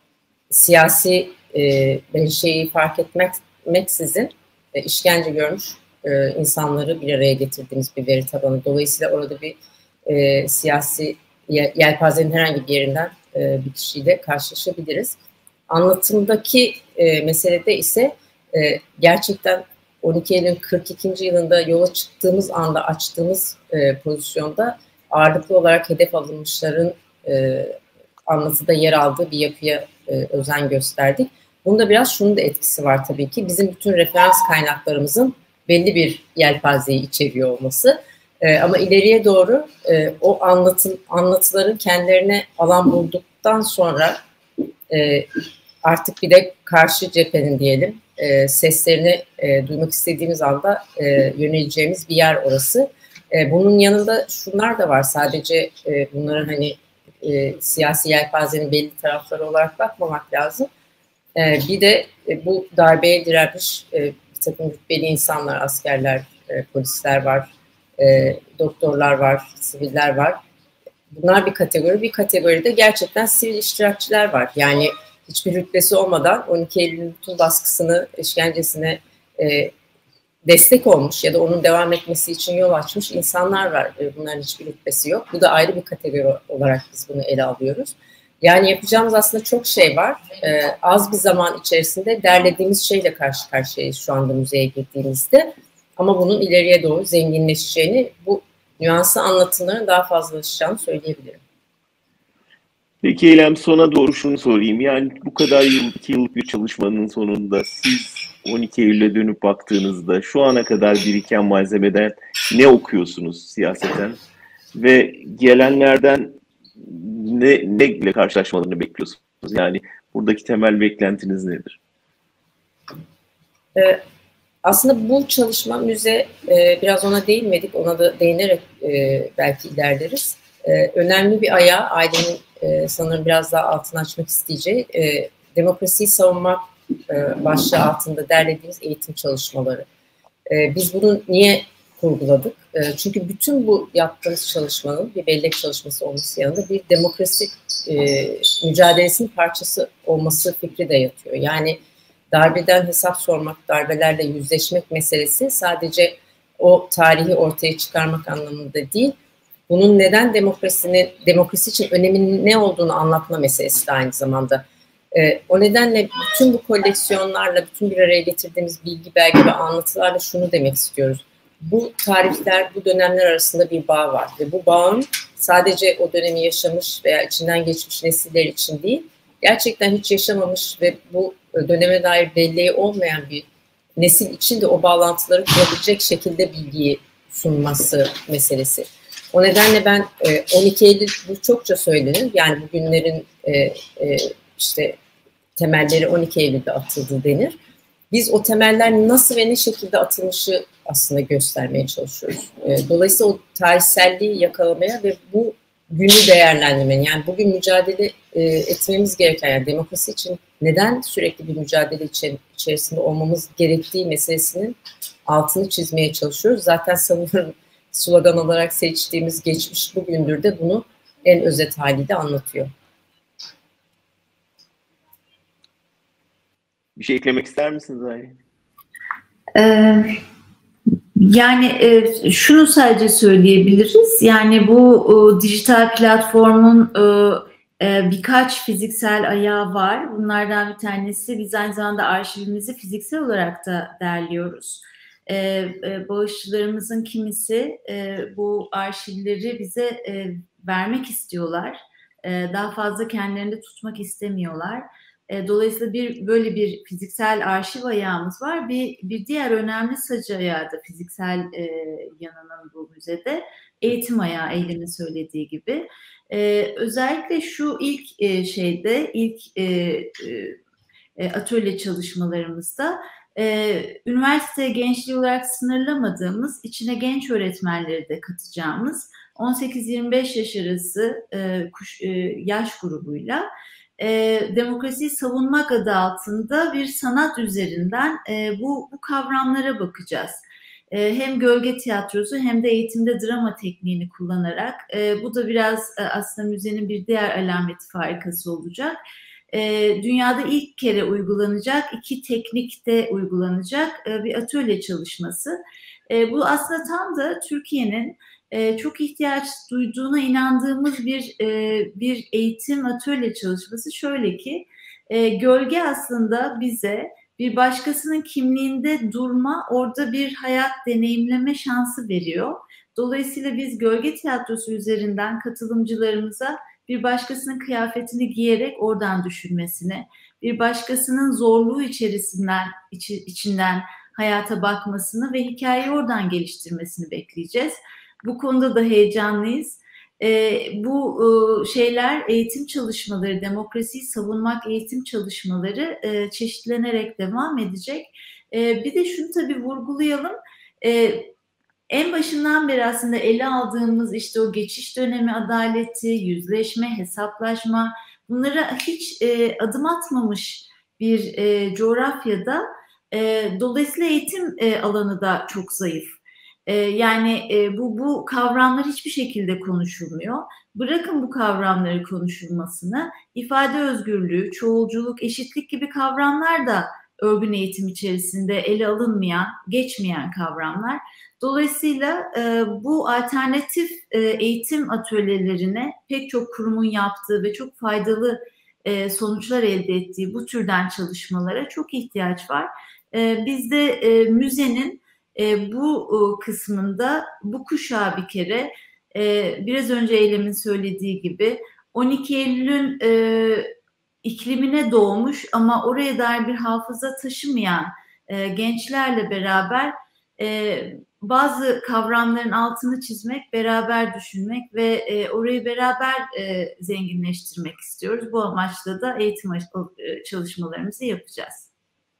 siyasi e, şeyi fark etmeksizin e, işkence görmüş e, insanları bir araya getirdiğimiz bir veri tabanı. Dolayısıyla orada bir e, siyasi yelpazenin herhangi bir yerinden e, bir kişiyle karşılaşabiliriz. Anlatımdaki e, meselede ise e, gerçekten on iki Eylül'ün kırk ikinci yılında yola çıktığımız anda açtığımız e, pozisyonda ağırlıklı olarak hedef alınmışların e, anlatıda yer aldığı bir yapıya e, özen gösterdik. Bunda biraz şunun da etkisi var tabii ki. Bizim bütün referans kaynaklarımızın belli bir yelpazeyi içeriyor olması. E, ama ileriye doğru e, o anlatım anlatıların kendilerine alan bulduktan sonra e, artık bir de karşı cephenin diyelim e, seslerini e, duymak istediğimiz anda e, yöneleceğimiz bir yer orası. E, bunun yanında şunlar da var. Sadece e, bunların hani e, siyasi yelpazenin belli tarafları olarak bakmamak lazım. E, bir de e, bu darbeye direnmiş e, bir takım rütbeli insanlar, askerler, e, polisler var, e, doktorlar var, siviller var. Bunlar bir kategori. Bir kategoride gerçekten sivil iştirakçiler var. Yani hiçbir rütbesi olmadan on iki Eylül'ün bütün baskısını, işkencesine e, destek olmuş ya da onun devam etmesi için yol açmış insanlar var. E, bunların hiçbir rütbesi yok. Bu da ayrı bir kategori olarak biz bunu ele alıyoruz. Yani yapacağımız aslında çok şey var. E, az bir zaman içerisinde derlediğimiz şeyle karşı karşıyayız şu anda müzeye girdiğimizde. Ama bunun ileriye doğru zenginleşeceğini, bu nüanslı anlatımların daha fazlalaşacağını söyleyebilirim. Peki Eylem, sona doğru şunu sorayım. Yani bu kadar yıl, iki yıllık bir çalışmanın sonunda siz on iki Eylül'e dönüp baktığınızda şu ana kadar biriken malzemeden ne okuyorsunuz siyaseten? Ve gelenlerden ne, ne ile karşılaşmalarını bekliyorsunuz? Yani buradaki temel beklentiniz nedir? Evet. Aslında bu çalışma müze, e, biraz ona değinmedik, ona da değinerek e, belki ilerleriz. E, önemli bir ayağı, ailenin e, sanırım biraz daha altını açmak isteyeceği, e, demokrasiyi savunmak e, başlığı altında derlediğimiz eğitim çalışmaları. E, biz bunu niye kurguladık. E, çünkü bütün bu yaptığımız çalışmanın bir bellek çalışması olması yanında bir demokrasi e, mücadelesinin parçası olması fikri de yatıyor. Yani darbeden hesap sormak, darbelerle yüzleşmek meselesi sadece o tarihi ortaya çıkarmak anlamında değil, bunun neden demokrasinin, demokrasi için öneminin ne olduğunu anlatma meselesi de aynı zamanda. Ee, o nedenle bütün bu koleksiyonlarla, bütün bir araya getirdiğimiz bilgi, belge ve anlatılarla şunu demek istiyoruz. Bu tarihler, bu dönemler arasında bir bağ var ve bu bağın sadece o dönemi yaşamış veya içinden geçmiş nesiller için değil, gerçekten hiç yaşamamış ve bu döneme dair belleği olmayan bir nesil için de o bağlantıları kurabilecek şekilde bilgiyi sunması meselesi. O nedenle ben on iki Eylül bu çokça söylenir. Yani bugünlerin e, e, işte temelleri on iki Eylül'de atıldı denir. Biz o temeller nasıl ve ne şekilde atılmışı aslında göstermeye çalışıyoruz. E, dolayısıyla o tarihselliği yakalamaya ve bu günü değerlendirmenin, yani bugün mücadele e, etmemiz gereken, yani demokrasi için neden sürekli bir mücadele için, içerisinde olmamız gerektiği meselesinin altını çizmeye çalışıyoruz. Zaten sanıyorum slogan olarak seçtiğimiz geçmiş bugündür de bunu en özet haliyle anlatıyor. Bir şey eklemek ister misiniz Aylin? Ee, yani e, şunu sadece söyleyebiliriz. Yani bu o, dijital platformun e, e, birkaç fiziksel ayağı var. Bunlardan bir tanesi, biz aynı zamanda arşivimizi fiziksel olarak da derliyoruz. E, e, bağışçılarımızın kimisi e, bu arşivleri bize e, vermek istiyorlar. E, daha fazla kendilerinde tutmak istemiyorlar. E, dolayısıyla bir böyle bir fiziksel arşiv ayağımız var. Bir, bir diğer önemli sacı ayağı da fiziksel e, yanının bu müzede. Eğitim ayağı, Eylem'in söylediği gibi. E, özellikle şu ilk e, şeyde, ilk e, e, atölye çalışmalarımızda e, üniversite gençliği olarak sınırlamadığımız, içine genç öğretmenleri de katacağımız on sekiz yirmi beş yaş arası e, kuş, e, yaş grubuyla E, demokrasiyi savunmak adı altında bir sanat üzerinden e, bu, bu kavramlara bakacağız. E, hem gölge tiyatrosu hem de eğitimde drama tekniğini kullanarak, e, bu da biraz e, aslında müzenin bir diğer alameti farikası olacak. E, dünyada ilk kere uygulanacak, iki teknikte uygulanacak e, bir atölye çalışması. E, bu aslında tam da Türkiye'nin Ee, çok ihtiyaç duyduğuna inandığımız bir e, bir eğitim atölye çalışması. Şöyle ki e, gölge aslında bize bir başkasının kimliğinde durma, orada bir hayat deneyimleme şansı veriyor. Dolayısıyla biz gölge tiyatrosu üzerinden katılımcılarımıza bir başkasının kıyafetini giyerek oradan düşünmesini, bir başkasının zorluğu içerisinden iç, içinden hayata bakmasını ve hikayeyi oradan geliştirmesini bekleyeceğiz. Bu konuda da heyecanlıyız. E, bu e, şeyler, eğitim çalışmaları, demokrasiyi savunmak eğitim çalışmaları e, çeşitlenerek devam edecek. E, bir de şunu tabii vurgulayalım. E, en başından beri aslında ele aldığımız işte o geçiş dönemi adaleti, yüzleşme, hesaplaşma, bunlara hiç e, adım atmamış bir e, coğrafyada e, dolayısıyla eğitim e, alanı da çok zayıf. Yani bu, bu kavramlar hiçbir şekilde konuşulmuyor. Bırakın bu kavramları konuşulmasını, ifade özgürlüğü, çoğulculuk, eşitlik gibi kavramlar da örgün eğitim içerisinde ele alınmayan, geçmeyen kavramlar. Dolayısıyla bu alternatif eğitim atölyelerine pek çok kurumun yaptığı ve çok faydalı sonuçlar elde ettiği bu türden çalışmalara çok ihtiyaç var. Biz de müzenin E, bu e, kısmında bu kuşağı bir kere e, biraz önce Eylem'in söylediği gibi on iki Eylül'ün e, iklimine doğmuş ama oraya dair bir hafıza taşımayan e, gençlerle beraber e, bazı kavramların altını çizmek, beraber düşünmek ve e, orayı beraber e, zenginleştirmek istiyoruz. Bu amaçla da eğitim çalışmalarımızı yapacağız.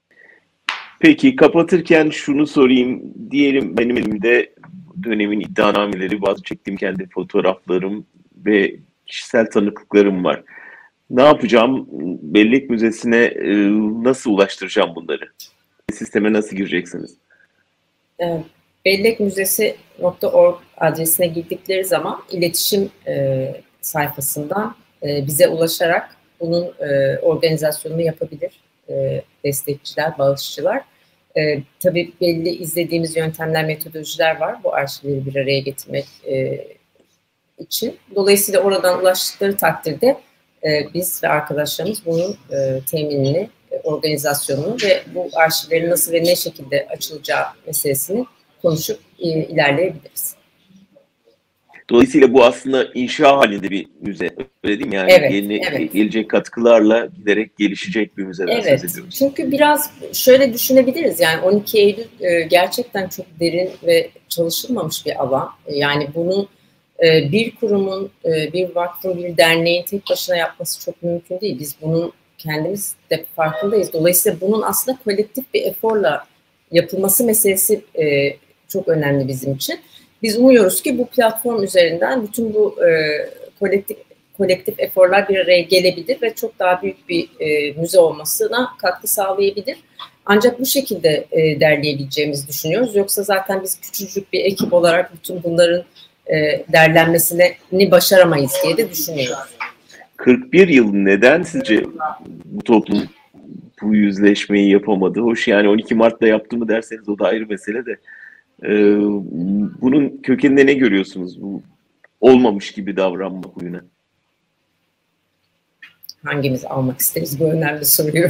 Peki kapatırken şunu sorayım. Diyelim benim elimde dönemin iddianameleri, bazı çektiğim kendi fotoğraflarım ve kişisel tanıklıklarım var. Ne yapacağım? Bellek Müzesi'ne e, nasıl ulaştıracağım bunları? Sisteme nasıl gireceksiniz? bellek müzesi nokta org adresine girdikleri zaman iletişim e, sayfasından e, bize ulaşarak bunun e, organizasyonunu yapabilir e, destekçiler, bağışçılar. E, tabii belli izlediğimiz yöntemler, metodolojiler var bu arşivleri bir araya getirmek e, için. Dolayısıyla oradan ulaştıkları takdirde e, biz ve arkadaşlarımız bunun e, teminini, e, organizasyonunu ve bu arşivlerin nasıl ve ne şekilde açılacağı meselesini konuşup e, ilerleyebiliriz. Dolayısıyla bu aslında inşa halinde bir müze, öyle değil mi? Yani evet, yeni, evet. gelecek katkılarla giderek gelişecek bir müzeden evet. söz ediyoruz. Çünkü biraz şöyle düşünebiliriz, yani on iki Eylül e, gerçekten çok derin ve çalışılmamış bir alan. Yani bunun e, bir kurumun, e, bir vakfın, bir derneğin tek başına yapması çok mümkün değil. Biz bunun kendimiz de farkındayız. Dolayısıyla bunun aslında kolektif bir eforla yapılması meselesi e, çok önemli bizim için. Biz umuyoruz ki bu platform üzerinden bütün bu e, kolektif kolektif eforlar bir araya gelebilir ve çok daha büyük bir e, müze olmasına katkı sağlayabilir. Ancak bu şekilde e, derleyebileceğimizi düşünüyoruz. Yoksa zaten biz küçücük bir ekip olarak bütün bunların e, derlenmesini başaramayız diye de düşünüyoruz. kırk bir yıl neden sizce bu toplum bu yüzleşmeyi yapamadı? Hoş, yani on iki Mart'ta yaptı mı derseniz o da ayrı mesele de. Ee, bunun kökeninde ne görüyorsunuz? Bu olmamış gibi davranma huyuna. Hangimiz almak isteriz? Bu önemli soruyu.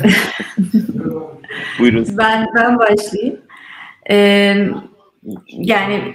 Buyurun. Ben, ben başlayayım. Ee, yani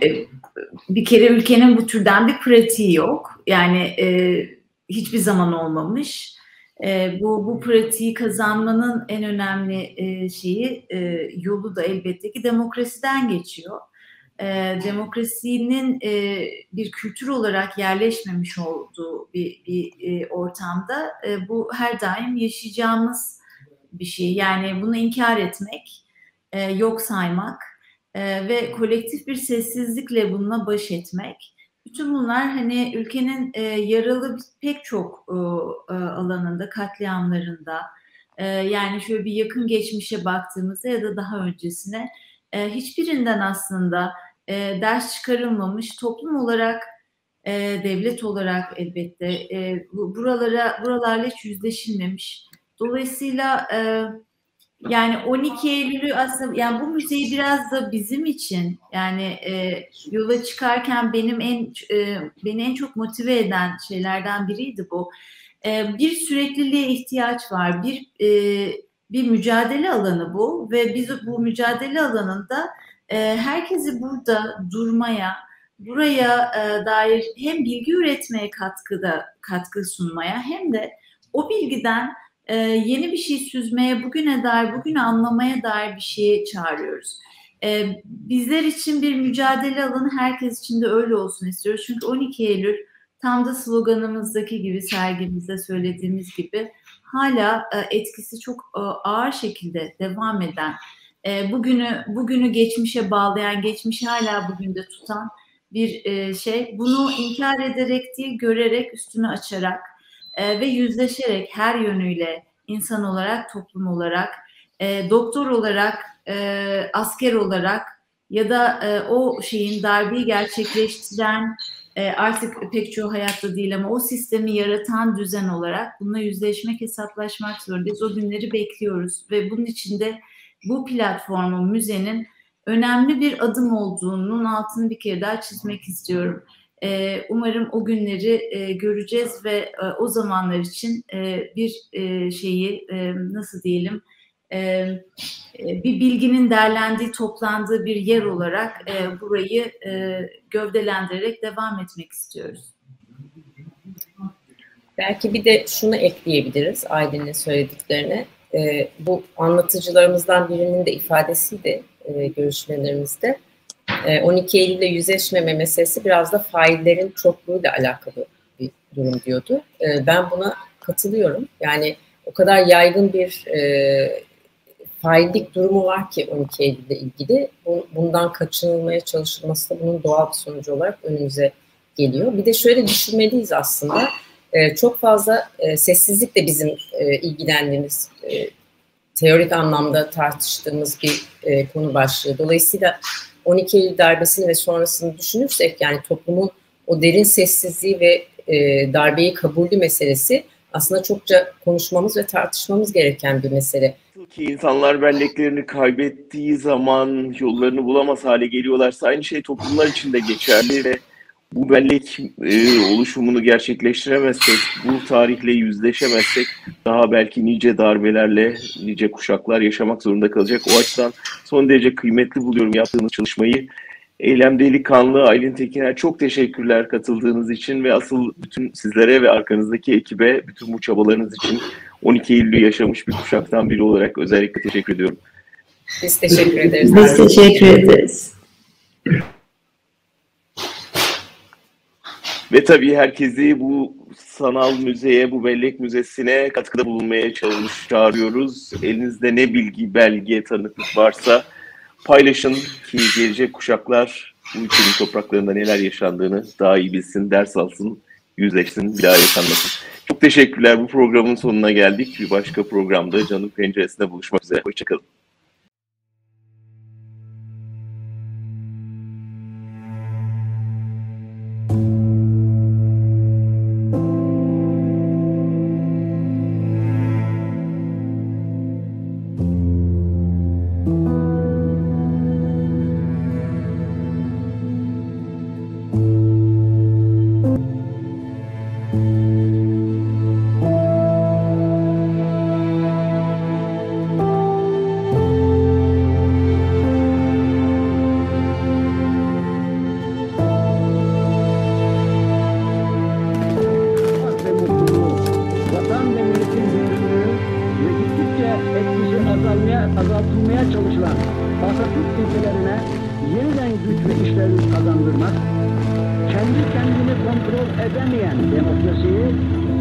bir kere ülkenin bu türden bir pratiği yok. Yani e, hiçbir zaman olmamış. E, bu, bu pratiği kazanmanın en önemli e, şeyi, e, yolu da elbette ki demokrasiden geçiyor. E, demokrasinin e, bir kültür olarak yerleşmemiş olduğu bir, bir e, ortamda e, bu her daim yaşayacağımız bir şey. Yani bunu inkar etmek, e, yok saymak e, ve kolektif bir sessizlikle bununla baş etmek. Bütün bunlar hani ülkenin e, yaralı pek çok e, e, alanında, katliamlarında, e, yani şöyle bir yakın geçmişe baktığımızda ya da daha öncesine e, hiçbirinden aslında e, ders çıkarılmamış, toplum olarak, e, devlet olarak elbette e, bu, buralara buralarla hiç yüzleşilmemiş. Dolayısıyla e, yani on iki Eylül'ü aslında, yani bu müzeyi biraz da bizim için, yani e, yola çıkarken benim en e, beni en çok motive eden şeylerden biriydi bu. E, bir sürekliliğe ihtiyaç var, bir e, bir mücadele alanı bu ve biz bu mücadele alanında e, herkesi burada durmaya, buraya e, dair hem bilgi üretmeye katkıda katkı sunmaya hem de o bilgiden Ee, yeni bir şey süzmeye, bugüne dair, bugünü anlamaya dair bir şeye çağırıyoruz. Ee, bizler için bir mücadele alanı, herkes için de öyle olsun istiyoruz. Çünkü on iki Eylül tam da sloganımızdaki gibi, sergimizde söylediğimiz gibi hala e, etkisi çok e, ağır şekilde devam eden, e, bugünü bugünü geçmişe bağlayan, geçmişi hala bugün de tutan bir e, şey. Bunu inkar ederek değil, görerek, üstünü açarak E, ve yüzleşerek her yönüyle insan olarak, toplum olarak, e, doktor olarak, e, asker olarak ya da e, o şeyin darbeyi gerçekleştiren, e, artık pek çoğu hayatta değil ama o sistemi yaratan düzen olarak bununla yüzleşmek, hesaplaşmak zorundayız. O günleri bekliyoruz ve bunun için de bu platformun, müzenin önemli bir adım olduğunun altını bir kere daha çizmek istiyorum. Umarım o günleri göreceğiz ve o zamanlar için bir şeyi, nasıl diyelim, bir bilginin derlendiği, toplandığı bir yer olarak burayı gövdelendirerek devam etmek istiyoruz. Belki bir de şunu ekleyebiliriz Aylin'in söylediklerine. Bu anlatıcılarımızdan birinin de ifadesiydi görüşmelerimizde. on iki Eylül'le yüzleşmeme meselesi biraz da faillerin çokluğuyla alakalı bir durum diyordu. Ben buna katılıyorum. Yani o kadar yaygın bir e, faillik durumu var ki on iki Eylül'le ilgili. Bundan kaçınılmaya çalışılması da bunun doğal bir sonucu olarak önümüze geliyor. Bir de şöyle düşünmeliyiz aslında. E, çok fazla e, sessizlik de bizim e, ilgilendiğimiz, e, teorik anlamda tartıştığımız bir e, konu başlığı. Dolayısıyla on iki Eylül darbesini ve sonrasını düşünürsek, yani toplumun o derin sessizliği ve e, darbeyi kabulü meselesi aslında çokça konuşmamız ve tartışmamız gereken bir mesele. Ki insanlar belleklerini kaybettiği zaman yollarını bulamaz hale geliyorlarsa aynı şey toplumlar için de geçerli ve bu bellek e, oluşumunu gerçekleştiremezsek, bu tarihle yüzleşemezsek daha belki nice darbelerle nice kuşaklar yaşamak zorunda kalacak. O açıdan son derece kıymetli buluyorum yaptığınız çalışmayı. Eylem Delikanlı, Aylin Tekiner, çok teşekkürler katıldığınız için ve asıl bütün sizlere ve arkanızdaki ekibe bütün bu çabalarınız için on iki Eylül'ü yaşamış bir kuşaktan biri olarak özellikle teşekkür ediyorum. Biz teşekkür ederiz. Biz teşekkür ederiz. Ve tabii herkesi bu sanal müzeye, bu bellek müzesine katkıda bulunmaya çalış, çağırıyoruz. Elinizde ne bilgi, belge, tanıklık varsa paylaşın ki gelecek kuşaklar bu ülkenin topraklarında neler yaşandığını daha iyi bilsin, ders alsın, yüzleşsin, bir daha yaşanmasın. Çok teşekkürler. Bu programın sonuna geldik. Bir başka programda Can'ın Penceresi'nde buluşmak üzere. Hoşçakalın. azaltılmaya çalışılan Atatürk ilkelerine yeniden güç ve işlevlik kazandırmak, kendi kendini kontrol edemeyen demokrasiyi